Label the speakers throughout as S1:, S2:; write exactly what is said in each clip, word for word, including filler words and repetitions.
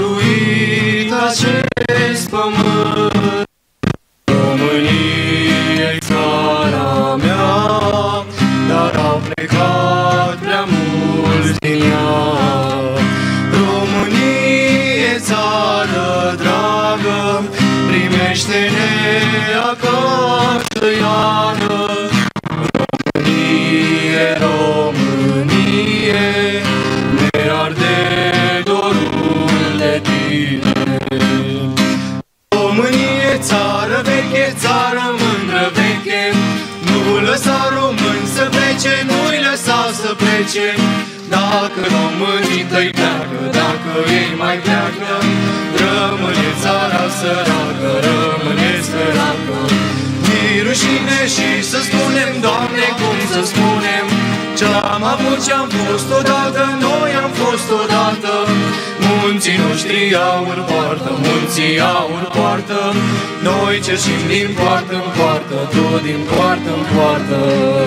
S1: mântuit acest pământ. România-i țara mea, dar au plecat prea mulți din ea. Românie, țară dragă, primește-ne acasă iară. Românie, Românie, ne arde dorul de tine. Românie, țară veche, țară mândră veche, nu lăsa români să plece, nu-i lăsa să plece. Dacă românii tăi pleacă, dacă ei mai pleacă, rămâne țara săracă, rămâne săracă. Mi-i rușine și să spunem, Doamne, cum să spunem, ce-am avut ce-am fost odată, noi am fost odată. Munții noștri aur poartă, munții aur poartă, noi cerșim din poartă în poartă, tot din poartă în poartă.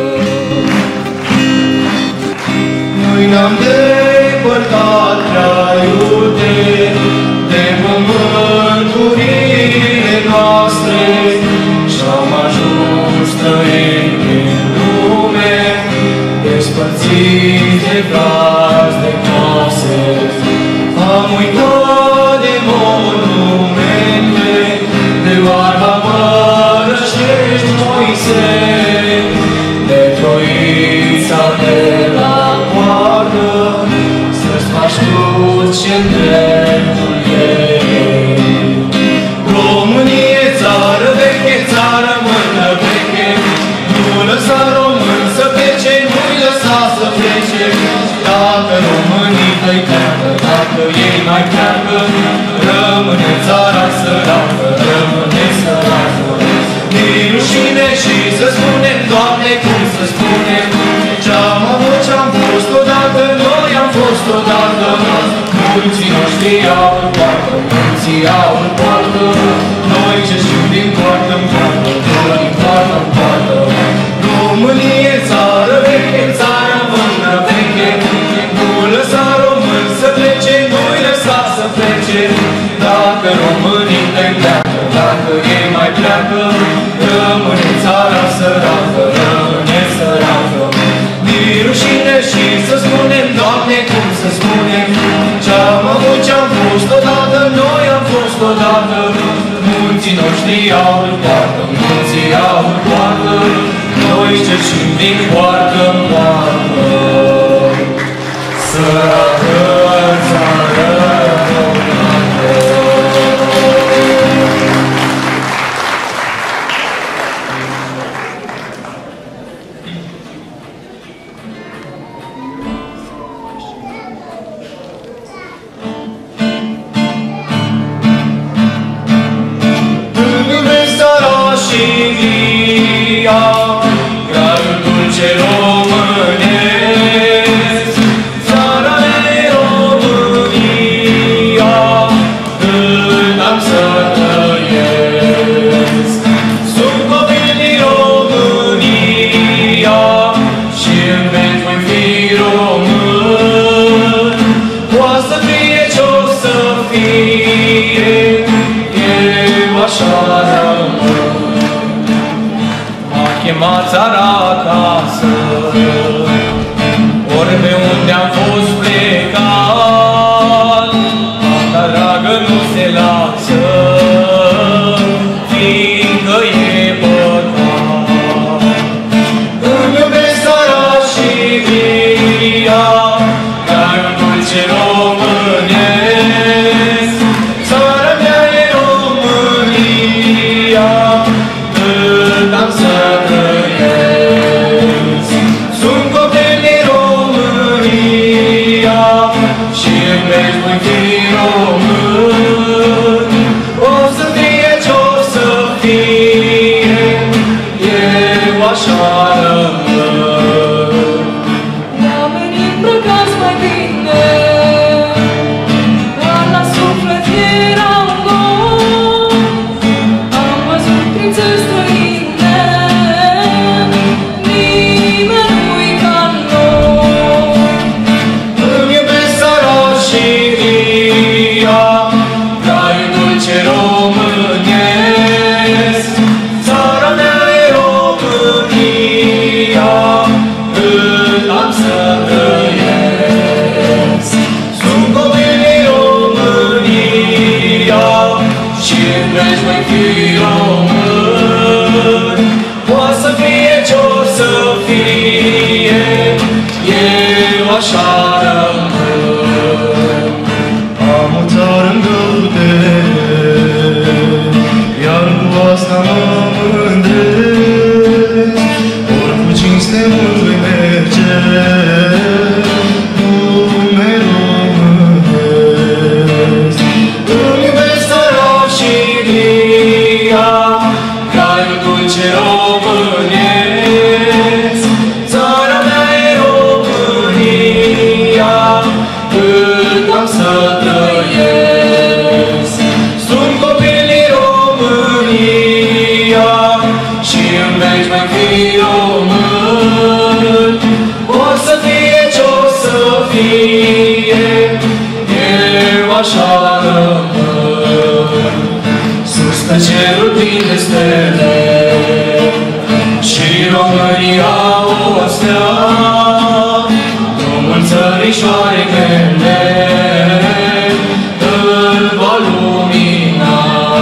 S1: Noi ne-am depărtat prea iute de pământurile noastre și-am ajuns străini în lume, despărțiți de frați de case. Am uitat de monumente, de oarba mărășești Moise, de Troița de la poartă, să-ți faci tot ce-n dreptul ei. Românie, țară veche, țară mândră veche, nu lăsa români să plece, nu-i lăsa să plece. Dacă românii tăi pleacă, dacă ei mai pleacă, rămâne țara săracă, rămâne săracă. Mi-i rușine și să spunem, Doamne, cum să spunem, ce-am avut ce-am fost odată, noi am fost odată. Munții noștri aur poartă, munții aur poartă, noi cerșim din poartă în poartă, tot din poartă în poartă. Românie, țară veche, țară mândră veche, nu lăsa români să plece, nu-i lăsa să plece. Dacă românii tăi pleacă, dacă ei mai pleacă, rămâne țara săracă, rămâne săracă. Mi-i rușine și să spunem, Doamne, cum să spunem, ce-am avut ce-am fost odată, noi am fost odată. Munții noștri aur poartă, munții aur poartă, noi cerșim din poartă în poartă. Săracă țară română. Graiul dulce românesc, țara de România, când am să trăiesc. Sunt copil din România și în veci voi fi român. Poate să fie ce-o să fie, eu așa rămân. M-a țara acasă, ori pe unde am fost plecat, asta dragă nu se lasă, fiindcă e păcat. Îmi iubesc țara și via, graiul dulce românesc, țara mea e România, când am să trăiesc. Sunt copil din România, stele și România o stea, drumul țărișoare mele îl va lumina.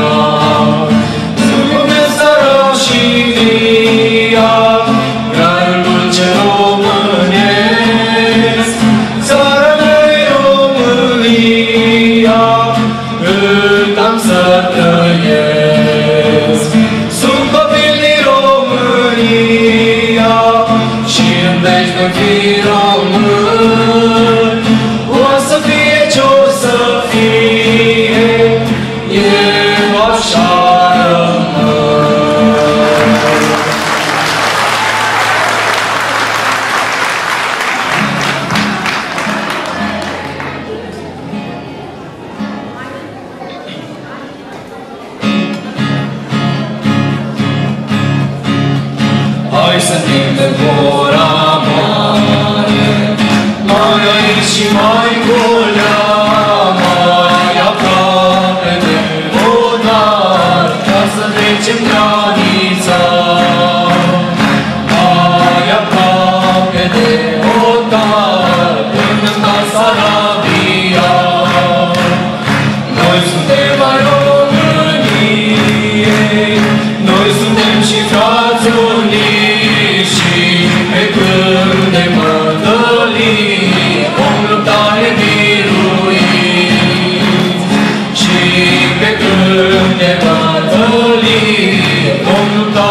S1: Spune țara și via, graiul dulce românesc, țara mea România, cât am să trăiesc. Sunt copil din România și în veci voi fi român. O să fie ce-o să fie, eu așa rămân. Hai să tindem gura mare, mai aici și mai colea, mai aproape de vodar, ca să trecem granița. Mai aproape de vodar, până în casa Arabia. Noi suntem ai României, noi suntem și frați uniți și pe câmp de bătălii vom lupta nebiruiți. Și pe câmp de bătălii vom lupta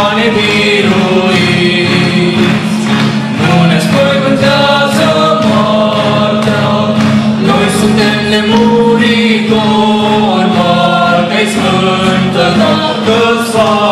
S1: nebiruiți. Nu ne spăimântează moartea, noi suntem nemuritori, parcă-i sfântă dacă-ți